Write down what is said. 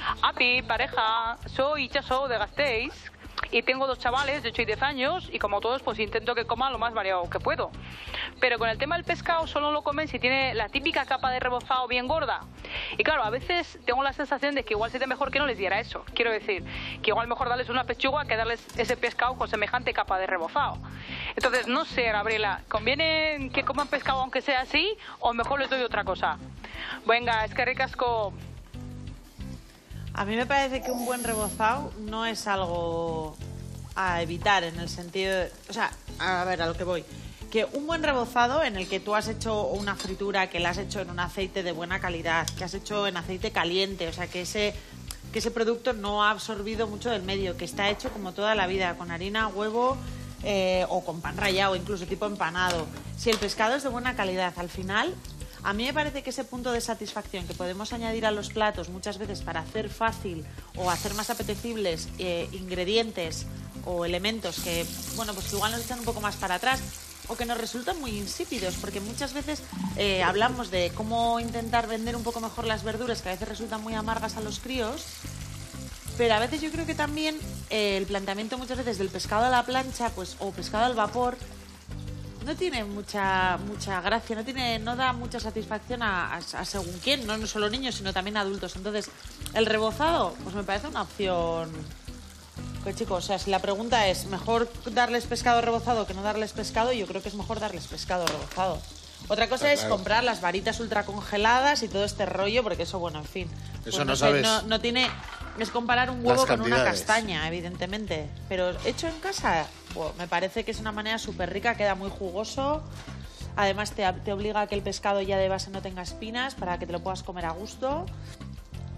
Api, pareja, soy Itxaso de Gasteiz y tengo 2 chavales de 8 y 10 años y como todos pues intento que coman lo más variado que puedo. Pero con el tema del pescado solo lo comen si tiene la típica capa de rebozado bien gorda. Y claro, a veces tengo la sensación de que igual sería mejor que no les diera eso. Quiero decir, que igual mejor darles una pechuga que darles ese pescado con semejante capa de rebozado. Entonces, no sé, Gabriela, ¿conviene que coman pescado aunque sea así o mejor les doy otra cosa? Venga, es que ricasco. A mí me parece que un buen rebozado no es algo a evitar en el sentido de... O sea, a ver, a lo que voy. Que un buen rebozado en el que tú has hecho una fritura, que la has hecho en un aceite de buena calidad, que has hecho en aceite caliente, o sea, que ese producto no ha absorbido mucho del medio, que está hecho como toda la vida, con harina, huevo o con pan rallado, incluso tipo empanado. Si el pescado es de buena calidad, al final... A mí me parece que ese punto de satisfacción que podemos añadir a los platos muchas veces para hacer fácil o hacer más apetecibles ingredientes o elementos que, bueno, pues que igual nos echan un poco más para atrás o que nos resultan muy insípidos, porque muchas veces hablamos de cómo intentar vender un poco mejor las verduras, que a veces resultan muy amargas a los críos, pero a veces yo creo que también el planteamiento muchas veces del pescado a la plancha pues o pescado al vapor no tiene mucha gracia, no da mucha satisfacción a según quién, no solo niños, sino también adultos. Entonces, el rebozado, pues me parece una opción. Pues chicos, o sea, si la pregunta es ¿mejor darles pescado rebozado que no darles pescado? Yo creo que es mejor darles pescado rebozado. Otra cosa es comprar las varitas ultra congeladas y todo este rollo, porque eso, bueno, en fin. Eso pues no sabes. No tiene... Es comparar un huevo con una castaña, evidentemente. Pero hecho en casa, bueno, me parece que es una manera súper rica, queda muy jugoso. Además te obliga a que el pescado ya de base no tenga espinas para que te lo puedas comer a gusto.